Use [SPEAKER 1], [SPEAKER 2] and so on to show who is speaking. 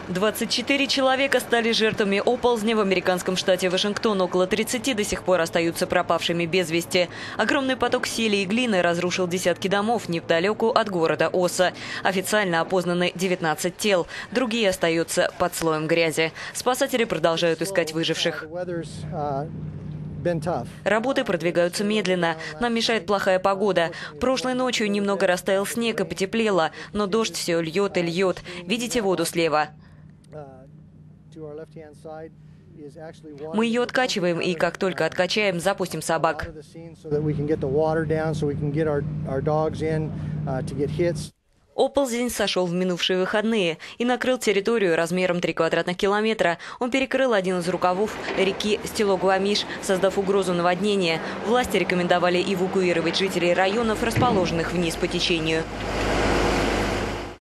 [SPEAKER 1] 24 человека стали жертвами оползня в американском штате Вашингтон. Около 30 до сих пор остаются пропавшими без вести. Огромный поток сели и глины разрушил десятки домов неподалеку от города Оса. Официально опознаны 19 тел. Другие остаются под слоем грязи. Спасатели продолжают искать выживших. Работы продвигаются медленно. Нам мешает плохая погода. Прошлой ночью немного растаял снег и потеплело, но дождь все льет и льет. Видите воду слева? Мы ее откачиваем, и как только откачаем, запустим собак. Оползень сошел в минувшие выходные и накрыл территорию размером 3 квадратных километра. Он перекрыл один из рукавов реки Стилогуамиш, создав угрозу наводнения. Власти рекомендовали эвакуировать жителей районов, расположенных вниз по течению.